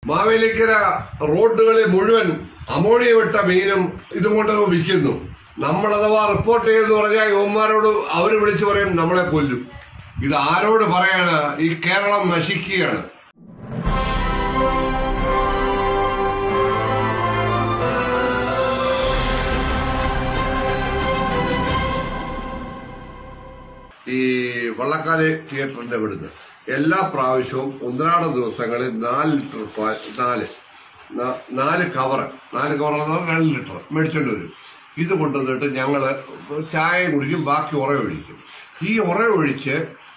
Mavelikkara റോഡുകളിൽ മുഴുവൻ ammonia വിട്ട മീനും ഇതും കൊണ്ട് വിൽക്കുന്നു. നമ്മളഥവാ റിപ്പോർട്ട് ചെയ്തെന്ന് പറഞ്ഞാൽ യുവന്മാരോട് അവർ വിളിച്ചു പറയും നമ്മളെ കൊല്ലും. ഇത് ആരോട് പറയാണ്? ഈ കേരളം നശിക്കുകയാണ്. ഈ വള്ളക്കാല് തിയേറ്ററിന്റെ ഇവിടുന്ന് എല്ലാ പ്രാവശ്യവും ഒന്നരാട ദിവസങ്ങളിൽ 4 ലിറ്റർ പാൽ 4 കവർ 2 ലിറ്റർ മേടിച്ചോണ്ട് വരും. ഇത് കൊണ്ടുവന്നിട്ട് ഞങ്ങള് ചായ കുടിക്കും, ബാക്കി ഉറയൊഴിക്കും. ഈ ഉറയൊഴിച്ച്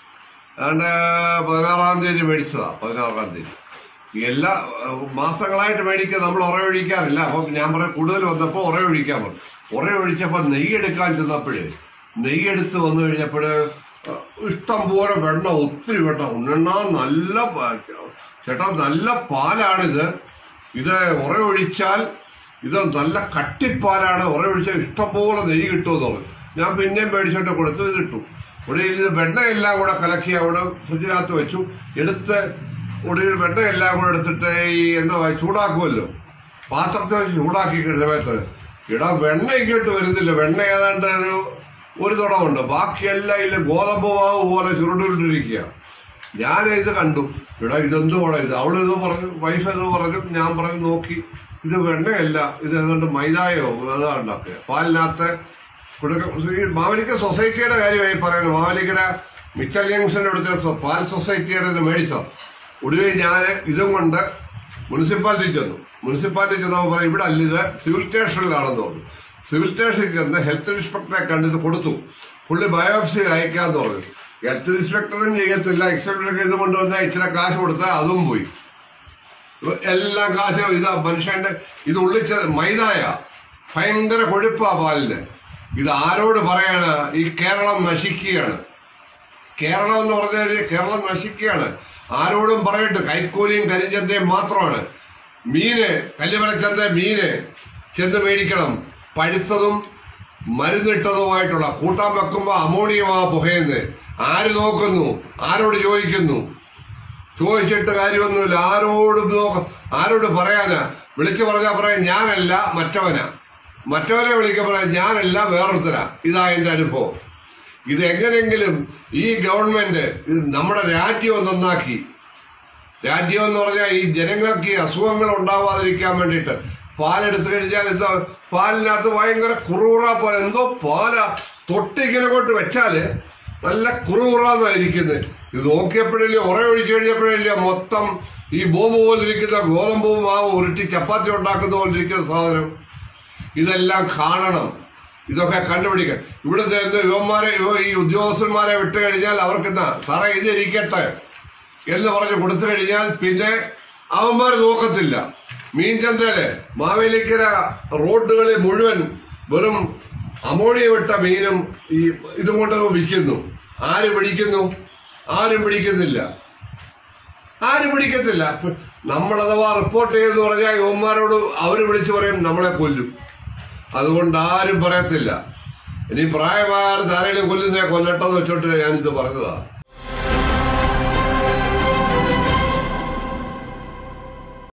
16-ാം തീയതി മേടിച്ചതാ. 16-ാം തീയതി എല്ലാ മാസങ്ങളായിട്ട് മേടിക്കുക. നമ്മൾ ഉറയൊഴിക്കാറില്ല. അപ്പൊ ഞാൻ പറയാം കൂടുതൽ വന്നപ്പോ ഉറയൊഴിക്കാൻ പറഞ്ഞു. ഉറയൊഴിച്ചപ്പോ നെയ്യെടുക്കാൻ ചെന്നപ്പോഴേ നെയ്യെടുത്ത് വന്നു കഴിഞ്ഞപ്പോഴ് ഇഷ്ടം പോലെ വെണ്ണ, ഒത്തിരി വെണ്ണ ഉണ്ണ. നല്ല ചേട്ടാ നല്ല പാലാണിത്. ഇത് ഉറയൊഴിച്ചാൽ ഇത് നല്ല കട്ടിപ്പാലാണ്. ഉറയൊഴിച്ചാൽ ഇഷ്ടംപോലെ നെയ്യ് കിട്ടുമെന്ന് പറഞ്ഞു. ഞാൻ പിന്നെയും മേടിച്ചോട്ട് കൊടുത്തു. ഇത് ഇട്ടു. ഇത് വെണ്ണയെല്ലാം കൂടെ കലക്കി അവിടെ ഫ്രിഡ്ജിനകത്ത് വെച്ചു. എടുത്ത് ഒടുവിൽ വെണ്ണയെല്ലാം കൂടെ എടുത്തിട്ട് ഈ എന്താ ചൂടാക്കുമല്ലോ, പാത്രത്തിൽ വെച്ച് ചൂടാക്കി സമയത്ത് വെണ്ണ ഇങ്ങോട്ട് വരുന്നില്ല. വെണ്ണ ഏതാണ്ട് ഒരു തുടമുണ്ട്, ബാക്കിയെല്ലാം ഇല്ല ഗോതമ്പ് മാവ് പോലെ ചുരുണ്ടിരിക്കുക. ഞാൻ ഇത് കണ്ടു. ഇതെന്ത് വേണം ഇത്? അവളിത് പറഞ്ഞു, വൈഫ് ഇത് പറഞ്ഞു. ഞാൻ പറഞ്ഞു നോക്കി, ഇത് വെണ്ണയല്ല, ഇത് ഏതാണ്ട് മൈദായോ അതാ ഉണ്ടാക്കുക. പാലിനകത്ത് മാവേലിക്കര സൊസൈറ്റിയുടെ കാര്യമായി പറയുന്നത്. മാവേലിക്കര മിച്ചൽ ജംഗ്ഷന്റെ അടുത്ത പാൽ സൊസൈറ്റിയുടെ ഇത് മേടിച്ചത്. ഒടുവിൽ ഞാൻ ഇതും കൊണ്ട് മുനിസിപ്പാലിറ്റി ചെന്നു. മുനിസിപ്പാലിറ്റി ചെന്നപ്പോൾ പറയും ഇവിടെ അല്ല, ഇത് സിവിൽ സ്റ്റേഷനിലാണെന്ന് പറഞ്ഞു. സിവിൽ സ്റ്റേഷനിൽ ചെന്ന് ഹെൽത്ത് ഇൻസ്പെക്ടറെ കണ്ടിത് കൊടുത്തു. പുള്ളി ബയോപ്സിയിൽ അയക്കാന്ന് പറഞ്ഞു. ഹെൽത്ത് ഇൻസ്പെക്ടറും ചെയ്യത്തില്ല. ഇൻസ്പെക്ടർക്ക് ഇത് കൊണ്ടുവന്നാൽ ഇച്ചിരി കാശ് കൊടുത്താൽ അതും പോയി. എല്ലാം കാശ് ഇതാ മനുഷ്യന്റെ ഇത് ഉള്ളിച്ച മൈദായ ഭയങ്കര കൊഴുപ്പാ പാലിന്. ഇത് ആരോട് പറയാണ്? ഈ കേരളം നശിക്കുകയാണ്. കേരളം എന്ന് പറഞ്ഞാൽ കേരളം നശിക്കുകയാണ്. ആരോടും പറയട്ടെ, കൈക്കൂലിയും കരിഞ്ചന്തയും മാത്രമാണ്. മീന് കല്ലുമലച്ചന്ത മീന് ചെന്ന് മേടിക്കണം. പഴുത്തതും മരുന്നിട്ടതുമായിട്ടുള്ള കൂട്ടാൻ വെക്കുമ്പോ അമോണിയമാ പുകയുന്നത്. ആര് നോക്കുന്നു? ആരോട് ചോദിക്കുന്നു? ചോദിച്ചിട്ട് കാര്യമൊന്നുമില്ല. ആരോട് പറയാനാ? വിളിച്ചു പറഞ്ഞാൽ പറയാം ഞാനല്ല മറ്റവനാ. മറ്റവനെ വിളിക്കാൻ പറയാം ഞാനല്ല വേറൊരുത്തരാ. ഇതാ എന്റെ അനുഭവം. ഇത് എങ്ങനെയെങ്കിലും ഈ ഗവൺമെന്റ് നമ്മുടെ രാജ്യം നന്നാക്കി, രാജ്യം എന്ന് പറഞ്ഞാൽ ഈ ജനങ്ങൾക്ക് അസുഖങ്ങൾ ഉണ്ടാവാതിരിക്കാൻ വേണ്ടിയിട്ട് പാലെടുത്തു കഴിഞ്ഞാൽ എന്താ പാലിനകത്ത് ഭയങ്കര കുറുകുറ പോലെ എന്തോ പാലാ. തൊട്ടിങ്ങനെ കൊണ്ട് വെച്ചാല് നല്ല കുറുകുറാന്നായിരിക്കുന്നത്. ഇത് നോക്കിയപ്പോഴില്ലേ ഉറയൊഴിച്ചു കഴിഞ്ഞപ്പോഴില്ല മൊത്തം ഈ ബോംബ് പോലിരിക്കുന്ന ഗോതമ്പ് മാവ് ഉരുട്ടി ചപ്പാത്തി ഉണ്ടാക്കുന്ന പോലിരിക്കുന്ന സാധനം. ഇതെല്ലാം കാണണം, ഇതൊക്കെ കണ്ടുപിടിക്കാൻ. ഇവിടുത്തെ യുവന്മാരെ ഈ ഉദ്യോഗസ്ഥന്മാരെ വിട്ടു കഴിഞ്ഞാൽ അവർക്കെന്താ സാറേ ഇത് ഇരിക്കട്ടെ എന്ന് പറഞ്ഞ് കൊടുത്തു കഴിഞ്ഞാൽ പിന്നെ അവന്മാർ നോക്കത്തില്ല. മീൻചന്തയില് മാവേലിക്കര റോഡുകളിൽ മുഴുവൻ വെറും അമോണിയ വിട്ട മീനും ഈ ഇതും കൊണ്ട് വിൽക്കുന്നു. ആര് പിടിക്കുന്നു? ആരും പിടിക്കുന്നില്ല. ആരും പിടിക്കത്തില്ല. നമ്മളഥവാ റിപ്പോർട്ട് ചെയ്തെന്ന് പറഞ്ഞാൽ യുവന്മാരോട് അവർ വിളിച്ചു പറയും നമ്മളെ കൊല്ലും. അതുകൊണ്ട് ആരും പറയത്തില്ല. ഇനി പ്രായമായ ആരെങ്കിലും കൊല്ലുന്നേ കൊല്ലട്ടെന്ന് വെച്ചോട്ട് ഞാനിത് പറഞ്ഞതാ.